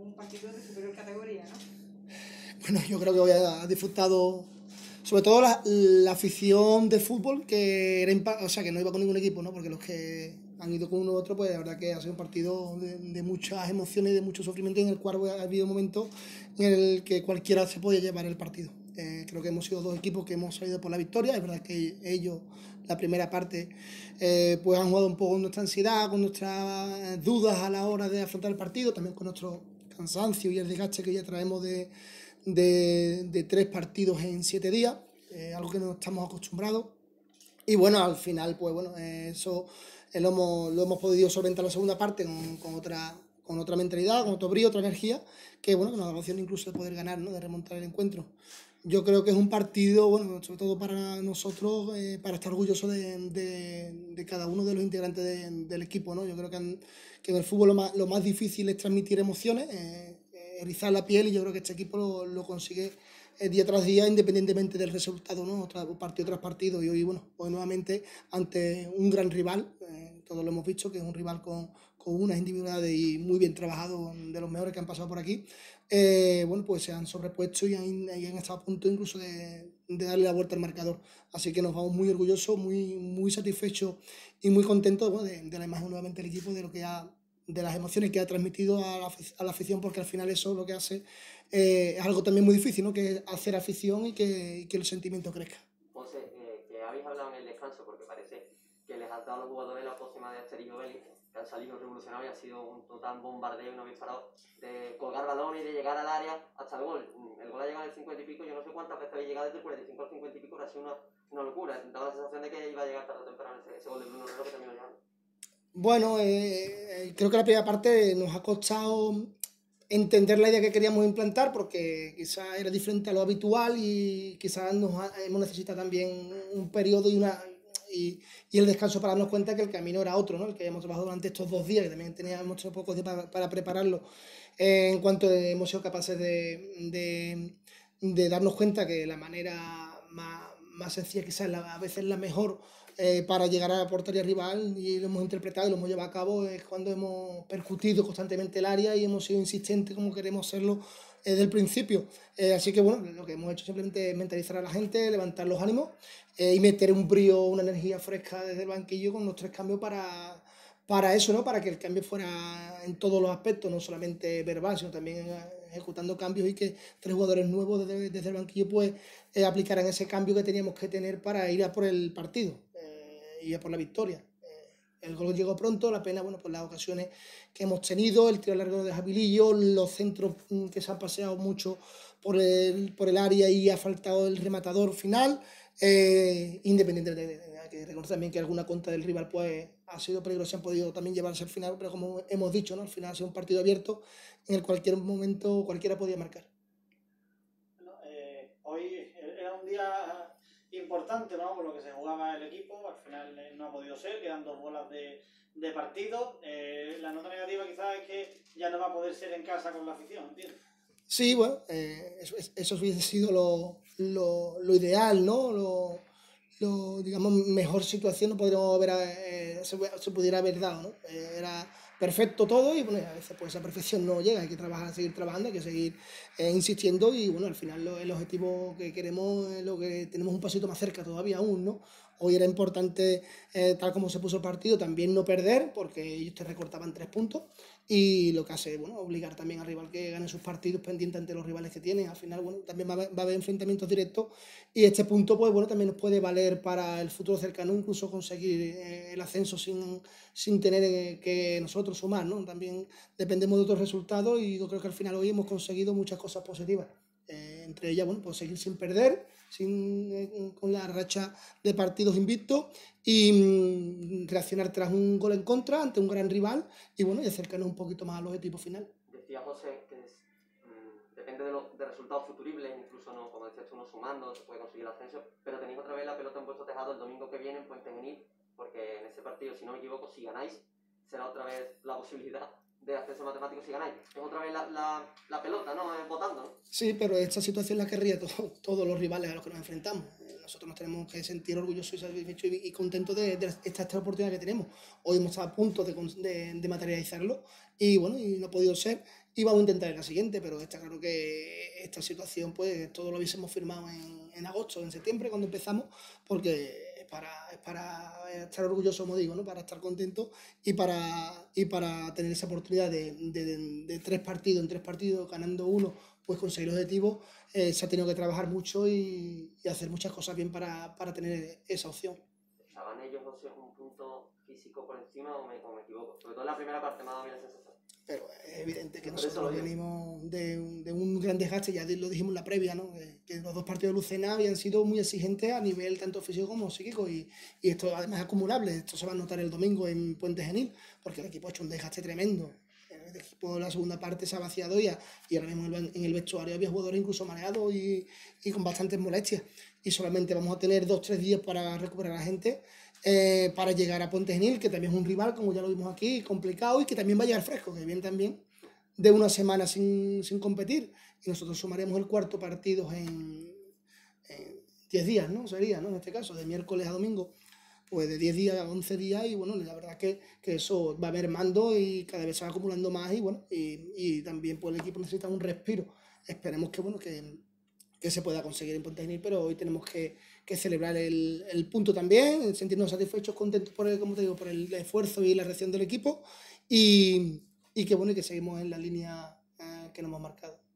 un partido de superior categoría, ¿no? Bueno, yo creo que hoy ha disfrutado, sobre todo la afición de fútbol, que era o sea, que no iba con ningún equipo, ¿no? Porque los que han ido con uno u otro, pues la verdad que ha sido un partido de muchas emociones y de mucho sufrimiento, en el cual ha habido momentos en el que cualquiera se podía llevar el partido. Creo que hemos sido dos equipos que hemos salido por la victoria. Es verdad que ellos, la primera parte, pues han jugado un poco con nuestra ansiedad, con nuestras dudas a la hora de afrontar el partido, también con nuestro cansancio y el desgaste que ya traemos de 3 partidos en 7 días, algo que no estamos acostumbrados. Y bueno, al final, pues bueno, eso lo hemos podido solventar la segunda parte con otra mentalidad, con otro brío, otra energía, que bueno, que nos da la opción incluso de poder ganar, ¿no? De remontar el encuentro. Yo creo que es un partido, bueno, sobre todo para nosotros, para estar orgullosos de cada uno de los integrantes del equipo, ¿no? Yo creo que en el fútbol lo más difícil es transmitir emociones, erizar la piel, y yo creo que este equipo lo consigue día tras día, independientemente del resultado, ¿no? Partido tras partido. Y hoy, bueno, pues nuevamente ante un gran rival, todos lo hemos visto, que es un rival con unas individualidades y muy bien trabajado, de los mejores que han pasado por aquí. Bueno, pues se han sobrepuesto y han estado a punto incluso de darle la vuelta al marcador. Así que nos vamos muy orgullosos, muy satisfechos y muy contentos, bueno, de la imagen nuevamente del equipo, de las emociones que ha transmitido a la afición, porque al final eso lo que hace es algo también muy difícil, ¿no? Que es hacer afición y que el sentimiento crezca. José, que habéis hablado en el descanso, porque parece que les has dado a los jugadores la próxima de Asterix Obelix, que han salido revolucionados y ha sido un total bombardeo y no habéis parado de colgar balones y de llegar al área hasta el gol. El gol ha llegado en el 50 y pico, yo no sé cuántas veces habéis llegado desde el 45 al 50 y pico, pero ha sido una locura. Daba la sensación de que iba a llegar tarde o temprano ese gol de Bruno Herrero que terminó llegando. Bueno, creo que la primera parte nos ha costado entender la idea que queríamos implantar, porque quizás era diferente a lo habitual y quizás hemos necesitado también un periodo y el descanso para darnos cuenta que el camino era otro, ¿no? El que habíamos trabajado durante estos 2 días, que también teníamos pocos días para prepararlo. En cuanto hemos sido capaces de darnos cuenta que la manera más sencilla, quizás a veces la mejor, para llegar a la portería rival, y lo hemos interpretado y lo hemos llevado a cabo, es cuando hemos percutido constantemente el área y hemos sido insistentes como queremos serlo desde el principio. Así que bueno, lo que hemos hecho simplemente es mentalizar a la gente, levantar los ánimos, y meter un brío, una energía fresca desde el banquillo con los 3 cambios para eso, ¿no? Para que el cambio fuera en todos los aspectos, no solamente verbal, sino también ejecutando cambios, y que 3 jugadores nuevos desde el banquillo pues aplicaran ese cambio que teníamos que tener para ir a por el partido y a por la victoria. El gol llegó pronto, la pena, bueno, pues las ocasiones que hemos tenido, el tiro largo de Jabilillo, los centros que se han paseado mucho por el área y ha faltado el rematador final. Independiente de que reconocer también que alguna contra del rival pues ha sido peligrosa, han podido también llevarse al final, pero como hemos dicho, ¿no? Al final ha sido un partido abierto en el cualquier momento cualquiera podía marcar. Bueno, hoy era un día importante, ¿no? Por lo que se jugaba el equipo, al final no ha podido ser, quedan 2 bolas de partido. La nota negativa quizás es que ya no va a poder ser en casa con la afición, ¿entiendes? Sí, bueno, eso hubiese sido lo ideal, ¿no? Digamos, mejor situación no podríamos se pudiera haber dado, ¿no? Era perfecto todo y bueno, a veces pues esa perfección no llega, hay que seguir trabajando, hay que seguir insistiendo, y bueno, al final el objetivo que queremos es lo que tenemos un pasito más cerca todavía aún, ¿no? Hoy era importante, tal como se puso el partido, también no perder, porque ellos te recortaban 3 puntos, y lo que hace, bueno, obligar también al rival que gane sus partidos pendientes ante los rivales que tienen. Al final, bueno, también va a haber enfrentamientos directos, y este punto, pues bueno, también nos puede valer para el futuro cercano, incluso conseguir el ascenso sin tener que nosotros sumar, ¿no? También dependemos de otros resultados, y yo creo que al final hoy hemos conseguido muchas cosas positivas. Entre ellas, bueno, pues seguir sin perder, con la racha de partidos invictos, y reaccionar tras un gol en contra ante un gran rival, y bueno, y acercarnos un poquito más al objetivo final. Decía José que depende de resultados futuribles, incluso no, como decías tú, no sumando se puede conseguir el ascenso, pero tenéis otra vez la pelota en vuestro tejado el domingo que viene en Puente Genil, porque en ese partido, si no me equivoco, si ganáis, será otra vez la posibilidad de acceso matemático si ganáis. Es otra vez la pelota, ¿no? Votando, ¿no? Sí, pero esta situación la querría todos los rivales a los que nos enfrentamos. nosotros nos tenemos que sentir orgullosos y satisfechos y contentos de esta oportunidad que tenemos. Hoy hemos estado a punto de materializarlo y bueno, y no ha podido ser y vamos a intentar en la siguiente, pero está claro que esta situación pues todo lo hubiésemos firmado en agosto, en septiembre cuando empezamos, porque es para estar orgullosos, como digo, ¿no? Para estar contentos y para tener esa oportunidad de 3 partidos en 3 partidos, ganando uno, pues conseguir objetivos. Se ha tenido que trabajar mucho y hacer muchas cosas bien para tener esa opción. ¿Estaban ellos dos un punto físico por encima o me equivoco? Sobre todo en la primera parte me ha dado a mí la sensación. Pero es evidente que Por eso nosotros lo digo. venimos de un gran desgaste, ya lo dijimos en la previa, ¿no? Que los 2 partidos de Lucena habían sido muy exigentes a nivel tanto físico como psíquico y esto además es acumulable, esto se va a notar el domingo en Puente Genil, porque el equipo ha hecho un desgaste tremendo. El equipo de la segunda parte se ha vaciado y ahora mismo en el vestuario había jugadores incluso mareados y con bastantes molestias. Y solamente vamos a tener 2-3 días para recuperar a la gente, para llegar a Puente Genil, que también es un rival, como ya lo vimos aquí, complicado y que también va a llegar fresco, que viene también de una semana sin competir. Y nosotros sumaremos el 4º partido en 10 días, ¿no? Sería, ¿no? En este caso, de miércoles a domingo. Pues de 10 días a 11 días y bueno, la verdad que eso va mermando y cada vez se va acumulando más y bueno, y también pues el equipo necesita un respiro. Esperemos que bueno, que se pueda conseguir en Puente Genil, pero hoy tenemos que celebrar el punto también, sentirnos satisfechos, contentos por el, como te digo, por el esfuerzo y la reacción del equipo y que bueno, y que seguimos en la línea que nos hemos marcado.